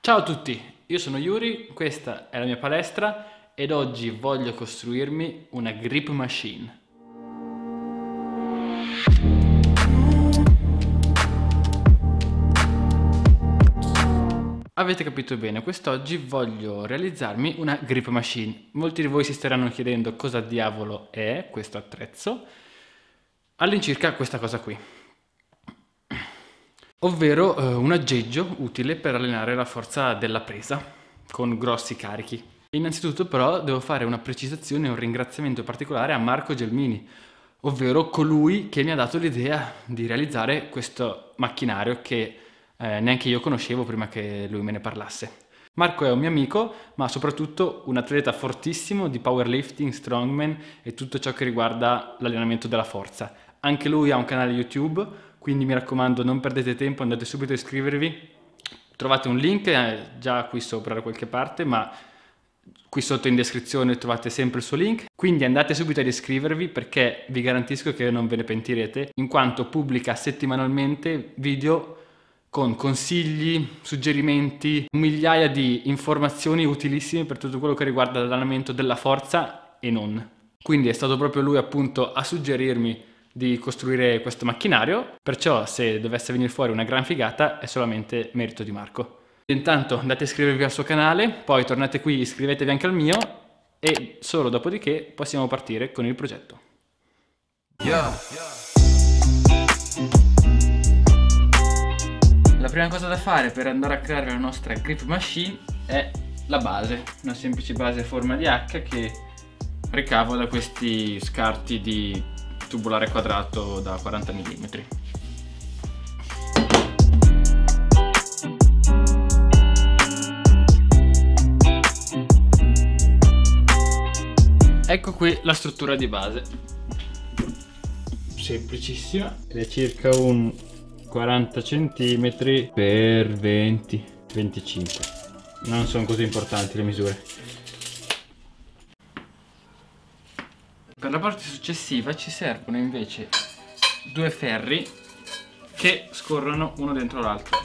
Ciao a tutti, io sono Yuri, questa è la mia palestra ed oggi voglio costruirmi una grip machine. Avete capito bene, quest'oggi voglio realizzarmi una grip machine. Molti di voi si staranno chiedendo cosa diavolo è questo attrezzo. All'incirca questa cosa qui. Ovvero un aggeggio utile per allenare la forza della presa con grossi carichi. Innanzitutto però devo fare una precisazione e un ringraziamento particolare a Marco Gelmini, ovvero colui che mi ha dato l'idea di realizzare questo macchinario che neanche io conoscevo prima che lui me ne parlasse. Marco è un mio amico, ma soprattutto un atleta fortissimo di powerlifting, strongman e tutto ciò che riguarda l'allenamento della forza. Anche lui ha un canale YouTube, quindi mi raccomando non perdete tempo, andate subito a iscrivervi. Trovate un link già qui sopra da qualche parte, ma qui sotto in descrizione trovate sempre il suo link. Quindi andate subito ad iscrivervi perché vi garantisco che non ve ne pentirete, in quanto pubblica settimanalmente video con consigli, suggerimenti, migliaia di informazioni utilissime per tutto quello che riguarda l'allenamento della forza e non. Quindi è stato proprio lui appunto a suggerirmi di costruire questo macchinario, perciò se dovesse venire fuori una gran figata è solamente merito di Marco. Intanto andate a iscrivervi al suo canale, poi tornate qui, iscrivetevi anche al mio e solo dopodiché possiamo partire con il progetto. La prima cosa da fare per andare a creare la nostra grip machine è la base, una semplice base a forma di H che ricavo da questi scarti di tubolare quadrato da 40 mm. Ecco qui la struttura di base, semplicissima, ed è circa un 40 cm per 20-25, non sono così importanti le misure. Per la parte successiva ci servono invece due ferri che scorrono uno dentro l'altro.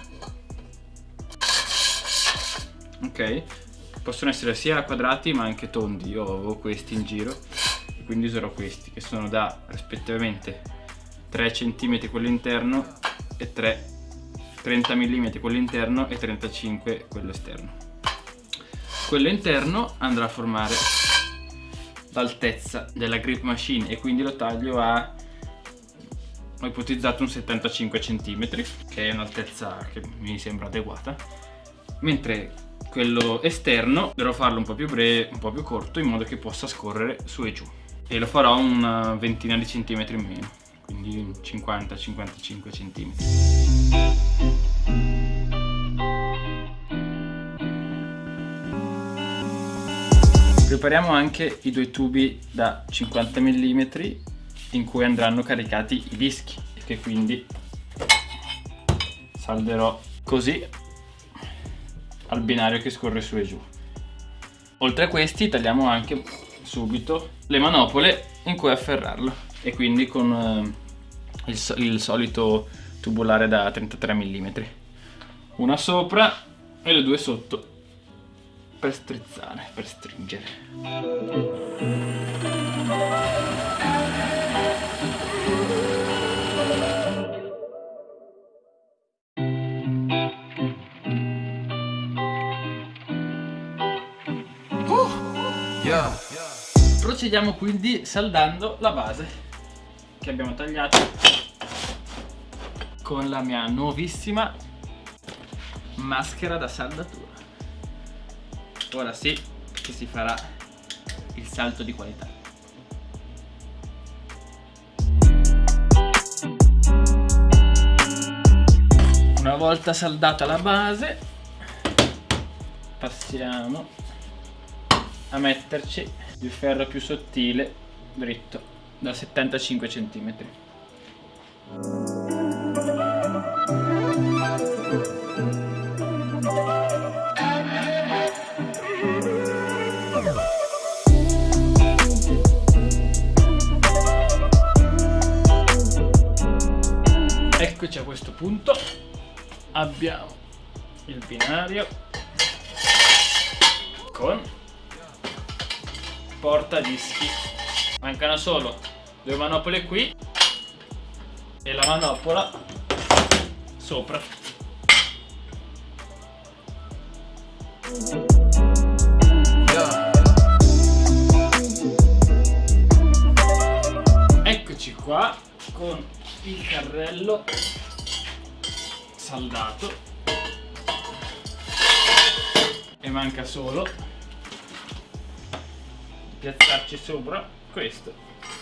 Ok? Possono essere sia quadrati ma anche tondi. Io avevo questi in giro e quindi userò questi che sono da rispettivamente 3 cm quello interno e 30 mm quello interno e 35 quello esterno. Quello interno andrà a formare l'altezza della grip machine e quindi lo taglio a, ho ipotizzato un 75 cm, che è un'altezza che mi sembra adeguata, mentre quello esterno dovrò farlo un po' più breve, un po' più corto, in modo che possa scorrere su e giù, e lo farò una ventina di centimetri in meno, quindi 50-55 cm. Prepariamo anche i due tubi da 50 mm in cui andranno caricati i dischi, che quindi salderò così al binario che scorre su e giù. Oltre a questi tagliamo anche subito le manopole in cui afferrarlo, e quindi con il solito tubolare da 33 mm, una sopra e le due sotto per strizzare, per stringere. Procediamo quindi saldando la base che abbiamo tagliato con la mia nuovissima maschera da saldatura. Ora sì che si farà il salto di qualità. Una volta saldata la base, passiamo a metterci il ferro più sottile dritto da 75 cm. Eccoci a questo punto, abbiamo il binario con portadischi. Mancano solo 2 manopole qui e la manopola sopra. Eccoci qua con il carrello saldato e manca solo piazzarci sopra questo.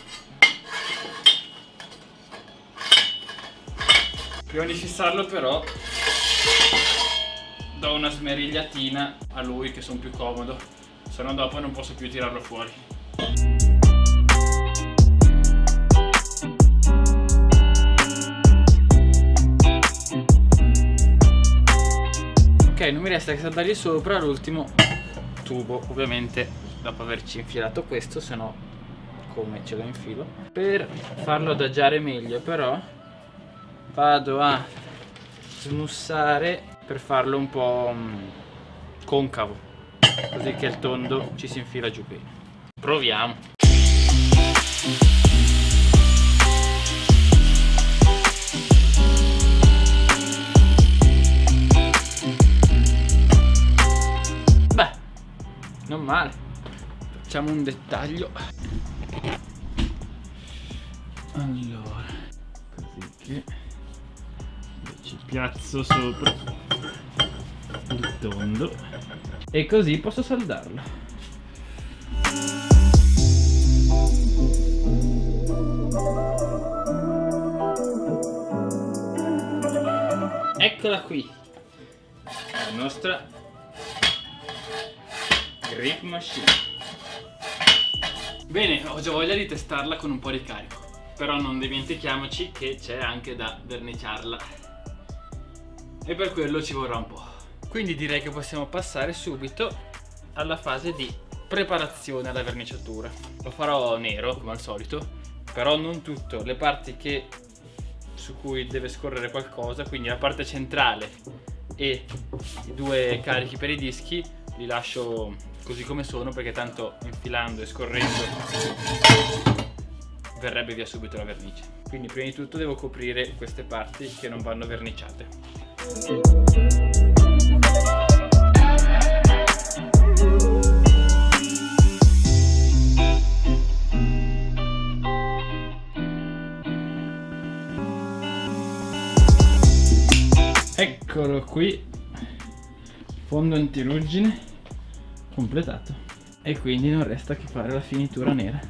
Prima di fissarlo però do una smerigliatina a lui, che sono più comodo, se no dopo non posso più tirarlo fuori. Ok, non mi resta che saldargli sopra l'ultimo tubo, ovviamente dopo averci infilato questo, se no come ce lo infilo. Per farlo adagiare meglio però vado a smussare per farlo un po' concavo, così che il tondo ci si infila giù bene. Proviamo. Beh, non male. Facciamo un dettaglio. Allora, così che ci piazzo sopra il tondo e così posso saldarlo. Eccola qui, la nostra grip machine. Bene, ho già voglia di testarla con un po' di carico, però non dimentichiamoci che c'è anche da verniciarla e per quello ci vorrà un po'. Quindi direi che possiamo passare subito alla fase di preparazione alla verniciatura. Lo farò nero come al solito, però non tutto, le parti su cui deve scorrere qualcosa, quindi la parte centrale e i 2 carichi per i dischi li lascio così come sono, perché tanto infilando e scorrendo verrebbe via subito la vernice. Quindi prima di tutto devo coprire queste parti che non vanno verniciate. Eccolo qui, fondo antiruggine completato, e quindi non resta che fare la finitura nera.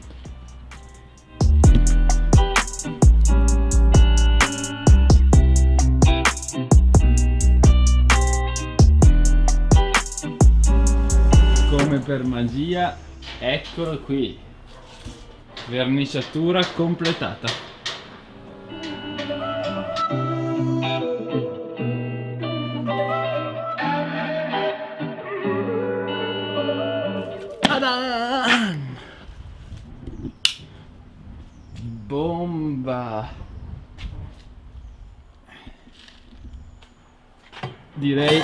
Come per magia, eccolo qui, verniciatura completata. Bomba! Direi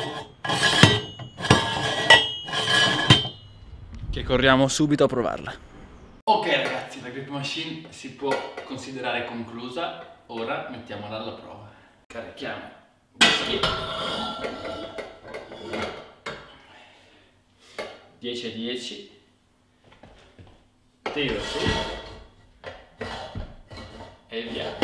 che corriamo subito a provarla. Ok ragazzi, la grip machine si può considerare conclusa. Ora mettiamola alla prova. Carichiamo 10 a 10, tiro su e via.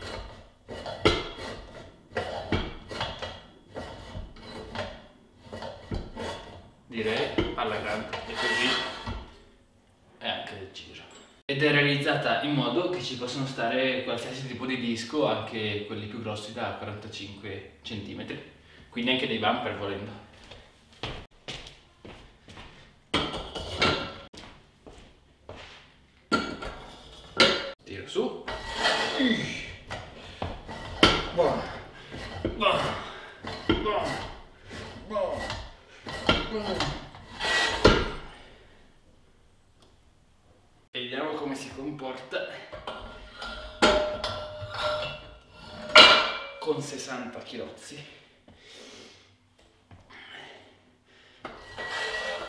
Direi alla grande, e così è anche il giro. Ed è realizzata in modo che ci possono stare qualsiasi tipo di disco, anche quelli più grossi da 45 cm, quindi anche dei bumper volendo. Tiro su. Buono. Buono. Buono. Buono. Buono. E vediamo come si comporta con 60 chilozzi.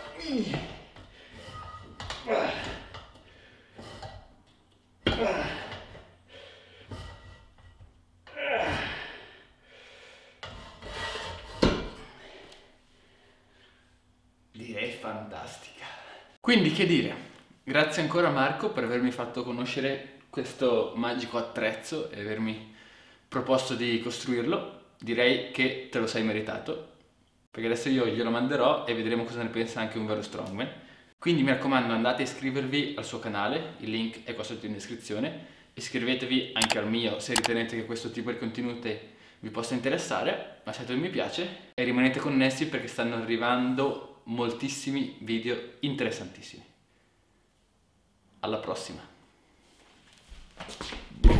fantastica. Quindi che dire, grazie ancora Marco per avermi fatto conoscere questo magico attrezzo e avermi proposto di costruirlo. Direi che te lo sei meritato, perché adesso io glielo manderò e vedremo cosa ne pensa anche un vero strongman. Quindi mi raccomando, andate a iscrivervi al suo canale, il link è qua sotto in descrizione. Iscrivetevi anche al mio se ritenete che questo tipo di contenuti vi possa interessare, lasciate un mi piace e rimanete connessi perché stanno arrivando moltissimi video interessantissimi. Alla prossima!